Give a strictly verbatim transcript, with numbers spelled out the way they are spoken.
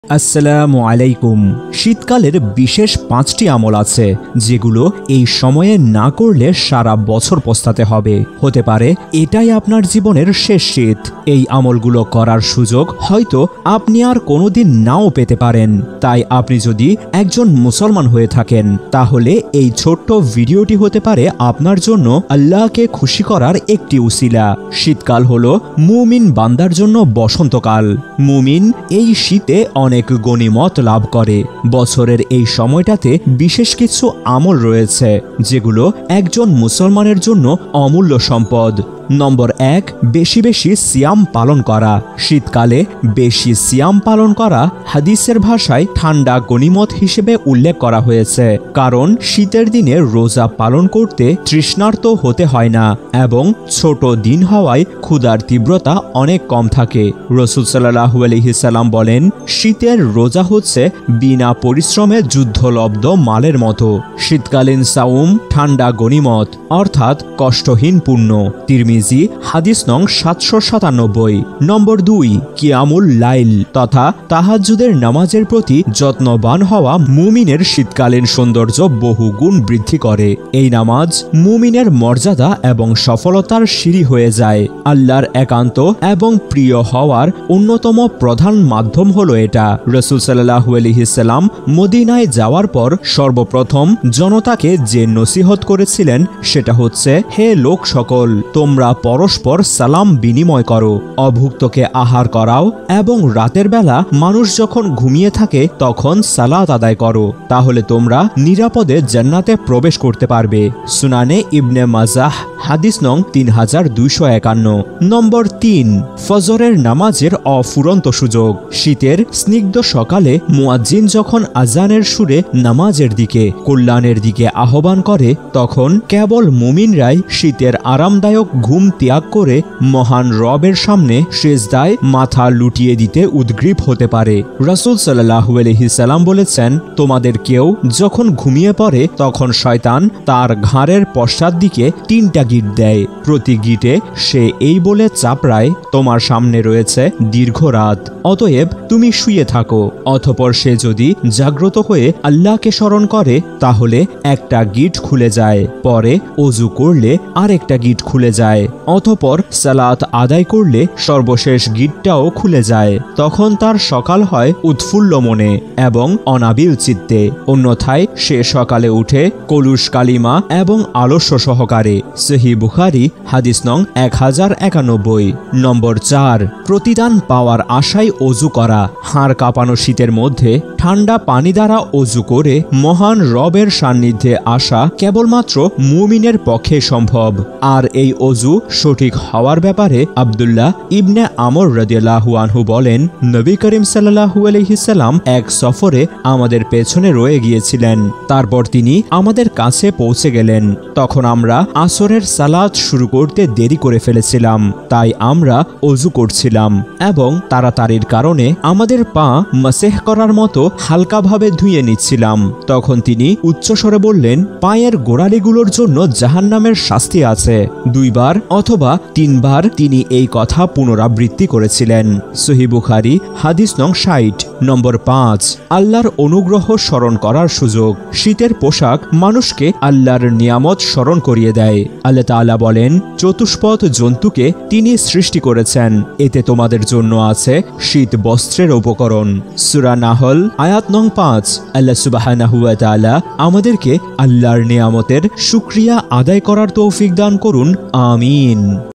আসসালামু আলাইকুম। শীতকালের বিশেষ পাঁচটি আমল আছে যেগুলো এই সময়ে না করলে সারা বছর পস্তাতে হবে। হতে পারে এটাই আপনার জীবনের শেষ শীত। এই আমলগুলো করার সুযোগ হয়তো আপনি আর কোনোদিন নাও পেতে পারেন। তাই আপনি যদি একজন মুসলমান হয়ে থাকেন তাহলে এই ছোট্ট ভিডিওটি হতে পারে আপনার জন্য আল্লাহকে খুশি করার একটি উসিলা। শীতকাল হলো মুমিন বান্দার জন্য বসন্তকাল। মুমিন এই শীতে অনেক গনিমত লাভ করে। বছরের এই সময়টাতে বিশেষ কিছু আমল রয়েছে যেগুলো একজন মুসলমানের জন্য অমূল্য সম্পদ। নম্বর এক, বেশি বেশি সিয়াম পালন করা। শীতকালে বেশি সিয়াম পালন করা হাদিসের ভাষায় ঠান্ডা গনিমত হিসেবে উল্লেখ করা হয়েছে, কারণ শীতের দিনে রোজা পালন করতে তৃষ্ণার্ত হতে হয় না এবং ছোট দিন হওয়ায় ক্ষুধার তীব্রতা অনেক কম থাকে। রাসূল সাল্লাল্লাহু আলাইহি সাল্লাম বলেন, শীতের রোজা হচ্ছে বিনা পরিশ্রমে যুদ্ধলব্ধ মালের মতো। শীতকালীন সাউম ঠান্ডা গনিমত অর্থাৎ কষ্টহীন পুণ্য। তিরমিজি হাদিস নং সাতশো সাতানব্বই। নম্বর দুই, কিয়ামুল লাইল তথা তাহাজ্জুদের নামাজের প্রতি যত্নবান হওয়া মুমিনের শীতকালীন সৌন্দর্য বহুগুণ বৃদ্ধি করে। এই নামাজ মুমিনের মর্যাদা এবং সফলতার সিঁড়ি হয়ে যায়। আল্লাহর একান্ত এবং প্রিয় হওয়ার অন্যতম প্রধান মাধ্যম হলো এটা। রাসূল সাল্লাল্লাহু আলাইহি সাল্লাম মদিনায় যাওয়ার পর সর্বপ্রথম জনতাকে যে নসিহত করেছিলেন সেটা হচ্ছে, হে লোক সকল, তোমরা পরস্পর সালাম বিনিময় করো, অভুক্তকে আহার করাও এবং রাতের বেলা মানুষ যখন ঘুমিয়ে থাকে তখন সালাত আদায় করো, তাহলে তোমরা নিরাপদে জান্নাতে প্রবেশ করতে পারবে। সুনানে ইবনে মাজাহ হাদিস নং তিন হাজার দুইশো একান্ন। নম্বর তিন, ফজরের নামাজের অফুরন্ত সুযোগ। শীতের স্নিগ্ধ সকালে মুয়াজ্জিন যখন আজানের সুরে নামাজের দিকে, কল্যাণের দিকে আহ্বান করে তখন কেবল মুমিনরাই শীতের আরামদায়ক ঘুম ত্যাগ করে মহান রবের সামনে সেজদায় মাথা লুটিয়ে দিতে উদ্গ্রীব হতে পারে। রাসূল সাল্লাল্লাহু আলাইহি সাল্লাম বলেছেন, তোমাদের কেউ যখন ঘুমিয়ে পড়ে তখন শয়তান তার ঘাড়ের পশ্চাৎ দিকে তিনটা গিট দেয়। প্রতি গিটে সে এই বলে চাপড়ায়, তোমার সামনে রয়েছে দীর্ঘ রাত, অতএব তুমি শুয়ে থাকো। অতঃপর সে যদি জাগ্রত হয়ে আল্লাহকে স্মরণ করে তাহলে একটা গিট খুলে যায়, পরে ওযু করলে আরেকটা গিট খুলে যায়, অতঃপর সালাত আদায় করলে সর্বশেষ গিটটাও খুলে যায়। তখন তার সকাল হয় উৎফুল্ল মনে এবং অনাবিল চিত্তে। অন্যথায় সে সকালে উঠে কলুষ কালিমা এবং আলস্য সহকারে। সহিহ বুখারী হাদিস নং এক হাজার একানব্বই। নম্বর চার, প্রতিদান পাওয়ার আশায় অজু করা। হাড় কাঁপানো শীতের মধ্যে ঠান্ডা পানি দ্বারা অজু করে মহান রবের সান্নিধ্যে আসা কেবলমাত্র মুমিনের পক্ষে সম্ভব। আর এই অজু সঠিক হওয়ার ব্যাপারে আব্দুল্লাহ ইবনে আমর রাদিয়াল্লাহু আনহু বলেন, নবী করিম সাল্লাল্লাহু আলাইহি সাল্লাম এক সফরে আমাদের পেছনে রয়ে গিয়েছিলেন। তারপর তিনি আমাদের কাছে পৌঁছে গেলেন। তখন আমরা আসরের সালাত শুরু করতে দেরি করে ফেলেছিলাম, তাই আমরা অজু করছিলাম এবং তাড়াতাড়ির কারণে আমাদের পা মাসেহ করার মতো হালকাভাবে ধুয়ে নিচ্ছিলাম। তখন তিনি উচ্চস্বরে বললেন, পায়ের গোড়ালিগুলোর জন্য জাহান্নামের শাস্তি আছে। দুইবার অথবা তিনবার তিনি এই কথা পুনরাবৃত্তি করেছিলেন। সহিহ বুখারী হাদিস নং ষাট। নম্বর পাঁচ, আল্লাহর অনুগ্রহ স্মরণ করার সুযোগ। শীতের পোশাক মানুষকে আল্লাহর নিয়ামত স্মরণ করিয়ে দেয়। আল্লাহ তাআলা বলেন, চতুষ্পদ জন্তুকে তিনি সৃষ্টি করেছেন, এতে তোমাদের জন্য আছে শীত বস্ত্রের উপকরণ। সূরা নাহল আয়াত নং পাঁচ। আল্লাহ সুবহানাহু ওয়া তাআলা আমাদেরকে আল্লাহর নিয়ামতের শুকরিয়া আদায় করার তৌফিক দান করুন। আমিন।